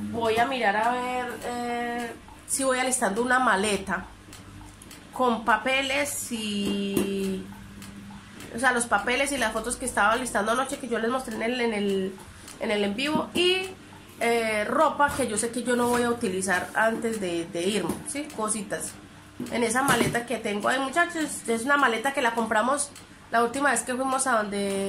voy a mirar a ver si voy alistando una maleta con papeles y... O sea, los papeles y las fotos que estaba listando anoche, que yo les mostré en el en vivo, y ropa que yo sé que yo no voy a utilizar antes de irme, ¿sí? Cositas. En esa maleta que tengo ahí, muchachos, es una maleta que la compramos la última vez que fuimos a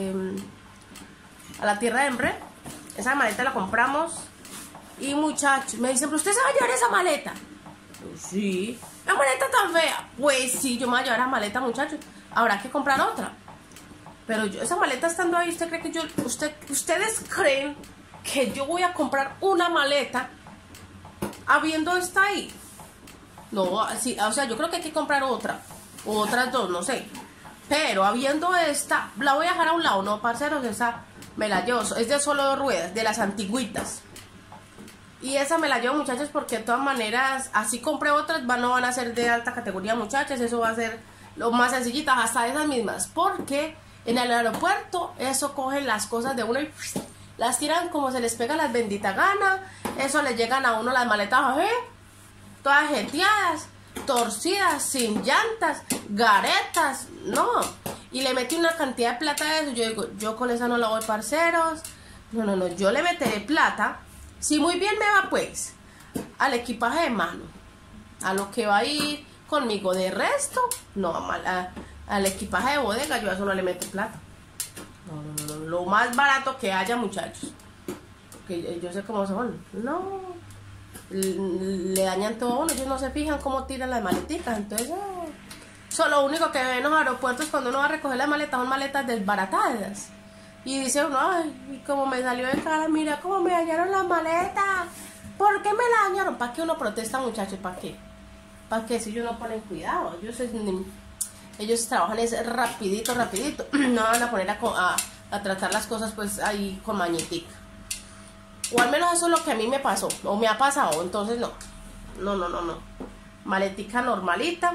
la tierra de Embre. Esa maleta la compramos y, muchachos, me dicen, ¿pero usted se va a llevar esa maleta? Yo, sí. ¿La maleta tan fea? Pues sí, yo me voy a llevar esa maleta, muchachos. Habrá que comprar otra. Pero yo, esa maleta estando ahí, ¿usted cree que ustedes creen que yo voy a comprar una maleta habiendo esta ahí? No, sí, o sea, yo creo que hay que comprar otra, o otras dos, no sé. Pero habiendo esta, la voy a dejar a un lado, no, parceros, esa me la llevo, es de solo 2 ruedas, de las antigüitas. Y esa me la llevo, muchachos, porque de todas maneras, así compré otras, no van a ser de alta categoría, muchachas, eso va a ser lo más sencillitas, hasta esas mismas, porque en el aeropuerto, eso cogen las cosas de uno y las tiran como se les pega las benditas ganas. Eso le llegan a uno las maletas, todas jeteadas, torcidas, sin llantas, garetas, no. Y le metí una cantidad de plata de eso. Yo digo, yo con esa no la voy, parceros. No, yo le meteré plata. Si muy bien me va, pues, al equipaje de mano, a lo que va a ir conmigo. De resto, no, al equipaje de bodega, yo a eso no le meto plata. No, lo más barato que haya, muchachos. Porque yo sé cómo son. No, le dañan todo a uno. Ellos no se fijan cómo tiran las maleticas. Entonces, lo único que ven en los aeropuertos cuando uno va a recoger las maletas son maletas desbaratadas. Y dice uno, ay, como me salió de cara, mira cómo me dañaron las maletas. ¿Por qué me la dañaron? ¿Para qué uno protesta, muchachos? ¿Para qué? ¿Para qué? Si ellos no ponen cuidado. Ellos trabajan es rapidito. No van a poner a tratar las cosas pues ahí con mañetica. O al menos eso es lo que a mí me pasó, o me ha pasado. Entonces no. Maletica normalita.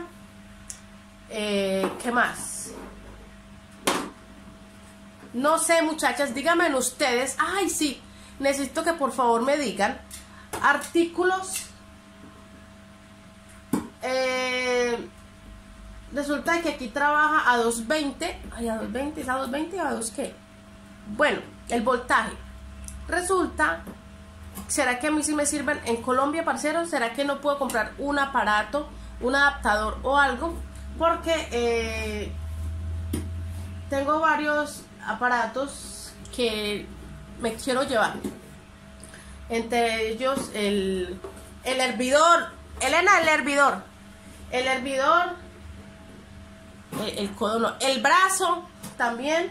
¿Qué más? No sé, muchachas, díganme ustedes. Ay, sí, necesito que por favor me digan artículos. Resulta que aquí trabaja a 220. Ay, a 220, ¿es a 220 o a 2 qué? Bueno, el voltaje. Resulta, ¿será que a mí sí me sirven en Colombia, parceros? ¿Será que no puedo comprar un aparato, un adaptador o algo? Porque tengo varios aparatos que me quiero llevar. Entre ellos el hervidor. Elena, el hervidor. El codo no, el brazo también.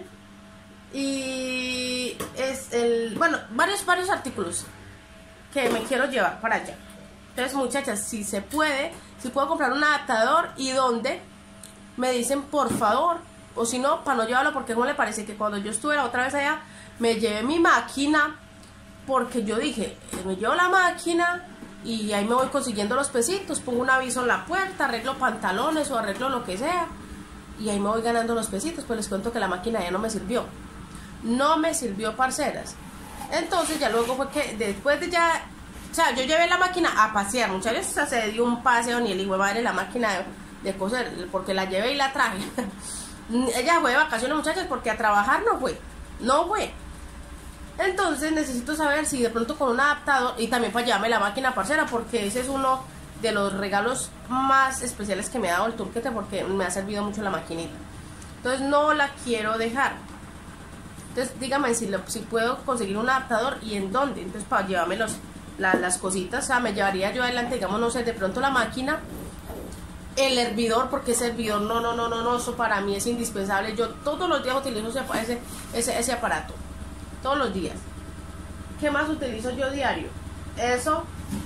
Y bueno, varios artículos que me quiero llevar para allá. Entonces, muchachas, si se puede, si puedo comprar un adaptador y dónde, me dicen por favor. O si no, para no llevarlo, porque no le parece que cuando yo estuve la otra vez allá, me llevé mi máquina, porque yo dije, me llevo la máquina y ahí me voy consiguiendo los pesitos, pongo un aviso en la puerta, arreglo pantalones o arreglo lo que sea, y ahí me voy ganando los pesitos. Pues les cuento que la máquina ya no me sirvió. No me sirvió, parceras. Entonces ya luego fue que después de ya, o sea, yo llevé la máquina a pasear, muchachos. O sea, se dio un paseo, ni el hijo de madre la máquina de coser, porque la llevé y la traje. Ella fue de vacaciones, muchachos, porque a trabajar no fue. Entonces necesito saber si de pronto con un adaptador, y también para llevarme la máquina, parcera, porque ese es uno de los regalos más especiales que me ha dado el turquete, porque me ha servido mucho la maquinita. Entonces no la quiero dejar. Entonces dígame si puedo conseguir un adaptador y en dónde. Entonces para llevarme las cositas, o sea, me llevaría yo adelante, digamos, no sé, de pronto la máquina, el hervidor, porque ese hervidor, no, eso para mí es indispensable. Yo todos los días utilizo ese aparato, todos los días. ¿Qué más utilizo yo diario? Eso,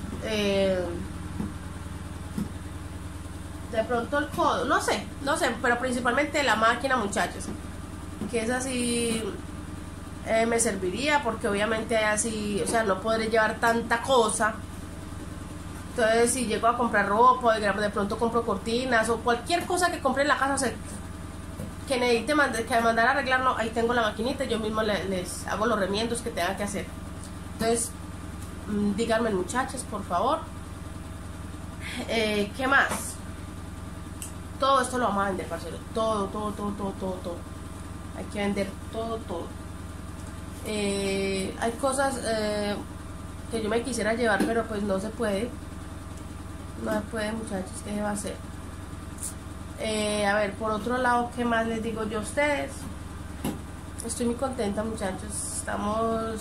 de pronto el codo, no sé, pero principalmente la máquina, muchachos, que es así. Me serviría, porque obviamente así, o sea, no podré llevar tanta cosa. Entonces, si llego a comprar ropa, de pronto compro cortinas o cualquier cosa que compre en la casa, o sea, que necesite mandar a arreglar, no, ahí tengo la maquinita, yo mismo les hago los remiendos que tenga que hacer. Entonces, díganme, muchachos, por favor. ¿Qué más? Todo esto lo vamos a vender, parcero. Todo. Hay que vender todo. Hay cosas que yo me quisiera llevar, pero pues no se puede. No se puede, muchachos. ¿Qué se va a hacer? A ver, por otro lado, ¿qué más les digo yo a ustedes? Estoy muy contenta, muchachos. Estamos...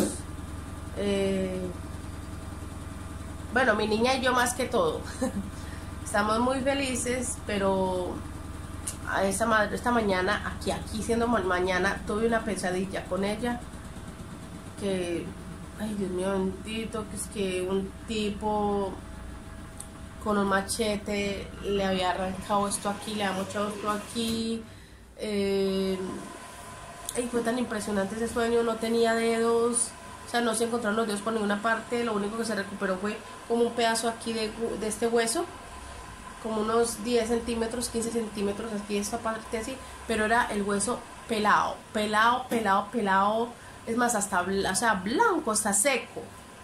bueno, mi niña y yo más que todo. Estamos muy felices, pero esta mañana, aquí siendo mañana, tuve una pesadilla con ella. Que, ay Dios mío bendito, que es que un tipo con un machete le había arrancado esto aquí, le había mochado esto aquí. Y fue tan impresionante ese sueño, no tenía dedos. O sea, no se encontraron los dedos por ninguna parte. Lo único que se recuperó fue como un pedazo aquí de este hueso, como unos 10 centímetros, 15 centímetros aquí, esta parte así. Pero era el hueso pelado. Es más, hasta blanco, está seco.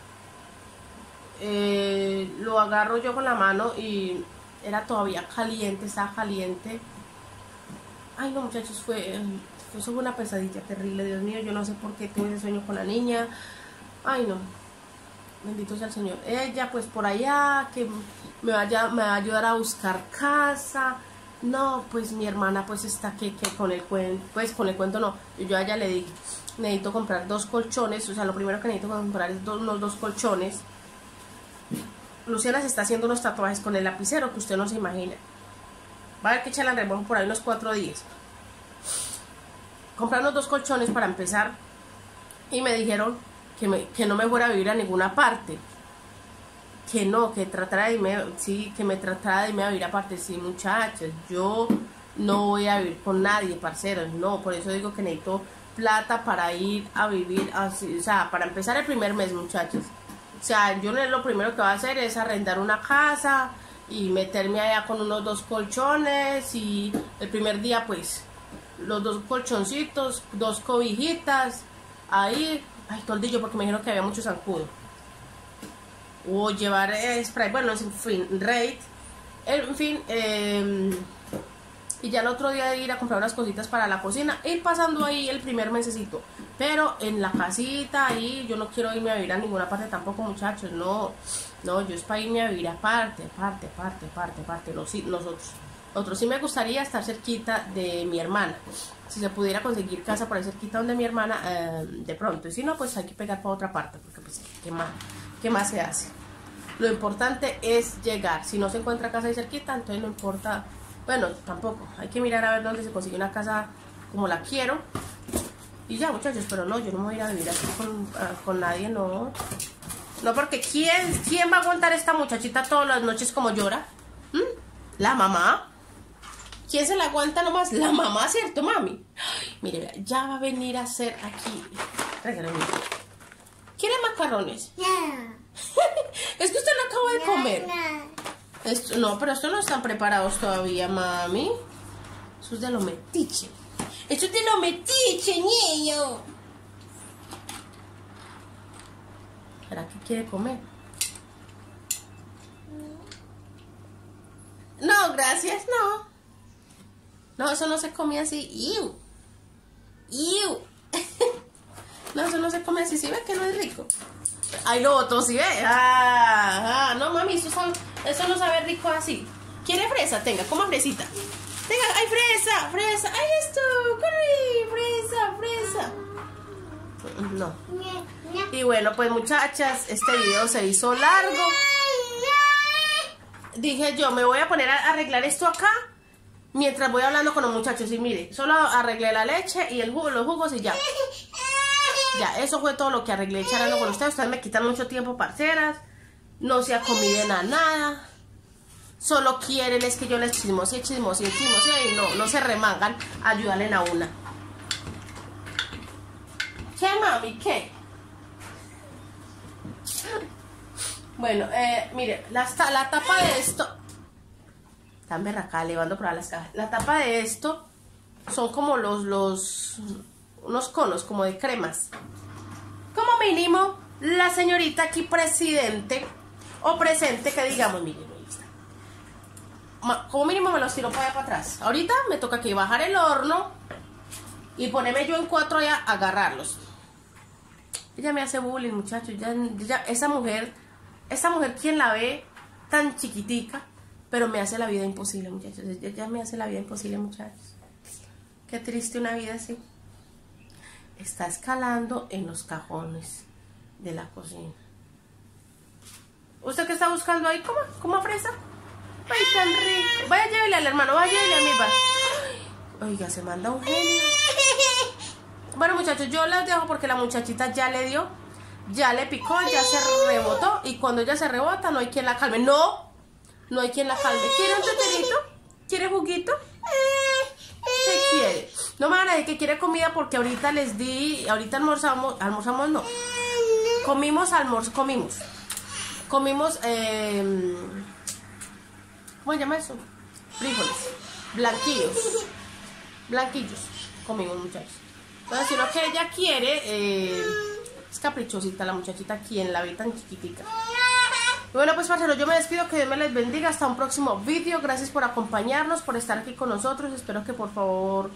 Lo agarro yo con la mano y era todavía caliente, estaba caliente. Ay no, muchachos, eso fue una pesadilla terrible. Dios mío, yo no sé por qué tuve ese sueño con la niña. Ay no, bendito sea el Señor. Ella pues por allá, que me va a ayudar a buscar casa. No, pues mi hermana pues está que con el cuento, pues con el cuento no. Yo a ella le dije, necesito comprar 2 colchones. O sea, lo primero que necesito comprar es unos 2 colchones. Luciana se está haciendo unos tatuajes con el lapicero que usted no se imagina. Va a haber que echarla en remojo por ahí unos 4 días. Compré unos 2 colchones para empezar. Y me dijeron que no me fuera a vivir a ninguna parte. Que no, que tratara de irme, sí, que me tratara de irme a vivir aparte. Sí, muchachos, yo no voy a vivir con nadie, parceros. No, por eso digo que necesito plata para ir a vivir así. O sea, para empezar el primer mes, muchachos. O sea, yo lo primero que voy a hacer es arrendar una casa y meterme allá con unos 2 colchones. Y el primer día, pues, los 2 colchoncitos, 2 cobijitas, ahí, ay, toldillo, porque me dijeron que había mucho zancudo. O llevar spray, bueno, en fin, Raid, en fin, y ya el otro día ir a comprar unas cositas para la cocina, ir pasando ahí el primer mesecito, pero en la casita ahí, yo no quiero irme a vivir a ninguna parte tampoco, muchachos, no, yo es para irme a vivir aparte, nosotros sí me gustaría estar cerquita de mi hermana, si se pudiera conseguir casa por ahí cerquita donde mi hermana, de pronto, y si no, pues hay que pegar para otra parte, porque pues, ¿qué más se hace? Lo importante es llegar. Si no se encuentra casa ahí cerquita, entonces no importa. Bueno, tampoco. Hay que mirar a ver dónde se consigue una casa como la quiero. Y ya, muchachos, pero no, yo no me voy a ir a vivir aquí con nadie, no. No, porque ¿quién va a aguantar a esta muchachita todas las noches como llora? ¿La mamá? ¿Quién se la aguanta nomás? La mamá, ¿cierto, mami? Ay, mire, ya va a venir a hacer aquí. Regálame. ¿Quiere macarrones? Es que usted no acaba de comer. No, pero estos no están preparados todavía, mami. Eso es de lo metiche. Esto es de lo metiche, niño. ¿Para qué quiere comer? No, gracias, no. No, eso no se come así. ¡Iu! No, eso no se come así. ¿Sí ve que no es rico? Ay, lo otro, ¿sí ve? No, mami, eso no sabe rico así. ¿Quiere fresa? Tenga, coma fresita. Tenga, ay, fresa. Ay, esto, fresa. No. Y bueno, pues muchachas, este video se hizo largo. Dije yo, me voy a poner a arreglar esto acá mientras voy hablando con los muchachos. Y mire, solo arreglé la leche y los jugos y ya. Ya, eso fue todo lo que arreglé charlando con ustedes. Ustedes me quitan mucho tiempo, parceras. No se acomiden a nada. Solo quieren es que yo les chismosee y no se remangan a ayudarle a una. ¿Qué, mami? ¿Qué? Bueno, mire, la tapa de esto. Están berracá, levando por las cajas. La tapa de esto son como unos conos, como de cremas. Como mínimo la señorita aquí presidente o presente que digamos, miren, ahí está. Como mínimo me los tiro para allá para atrás. Ahorita me toca aquí bajar el horno y ponerme yo en 4 allá a agarrarlos. Ella me hace bullying, muchachos. Esa mujer, quien la ve tan chiquitica, pero me hace la vida imposible, muchachos. Ella me hace la vida imposible, muchachos. Qué triste una vida así. Está escalando en los cajones de la cocina. ¿Usted qué está buscando ahí? ¿Cómo fresa? Ay, tan rico. Vaya, llévele al hermano, vaya, llévele a mi padre. Oiga, se manda un genio. Bueno, muchachos, yo las dejo porque la muchachita ya le dio, ya le picó, ya se rebotó. Y cuando ella se rebota, no hay quien la calme. No hay quien la calme. ¿Quiere un teterito? ¿Quiere juguito? ¿Qué quiere? No me van a decir que quiere comida porque ahorita les di, ahorita almorzamos no. Comimos, ¿cómo se llama eso? Frijoles, blanquillos, comimos, muchachos. Entonces, si lo que ella quiere, es caprichosita la muchachita, quien la ve tan chiquitica. Y bueno, pues parceros, yo me despido, que Dios me les bendiga, hasta un próximo vídeo. Gracias por acompañarnos, por estar aquí con nosotros. Espero que por favor,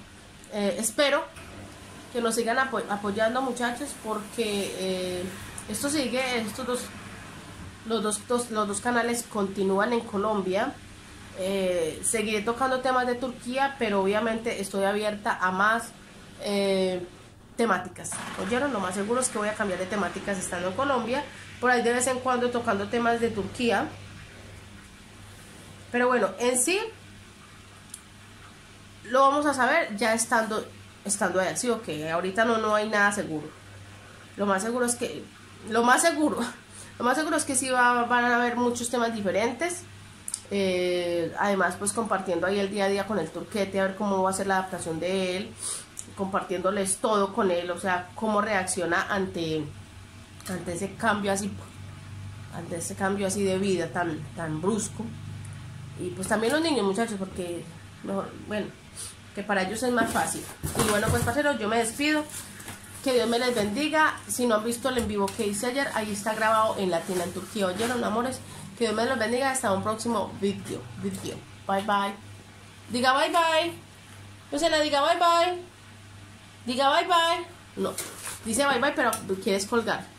que nos sigan apoyando, muchachos, porque esto sigue, los dos canales continúan en Colombia. Seguiré tocando temas de Turquía, pero obviamente estoy abierta a más temáticas. ¿Oyeron? Lo más seguro es que voy a cambiar de temáticas estando en Colombia, por ahí de vez en cuando tocando temas de Turquía. Pero bueno, en sí lo vamos a saber ya estando allá, ¿sí? Ok, ahorita no hay nada seguro. Lo más seguro es que sí van a haber muchos temas diferentes. Además, pues compartiendo ahí el día a día con el turquete, a ver cómo va a ser la adaptación de él, compartiéndoles todo con él, o sea, cómo reacciona ante ese cambio así, de vida tan brusco. Y pues también los niños, muchachos, porque bueno, que para ellos es más fácil. Y bueno, pues parceros, yo me despido, que Dios me les bendiga. Si no han visto el en vivo que hice ayer, ahí está grabado en la tienda en Turquía. ¿Oyeron, amores? Que Dios me los bendiga, hasta un próximo video. Bye bye. Diga bye bye. No se la diga bye bye. Diga bye bye. No, dice bye bye, pero quieres colgar.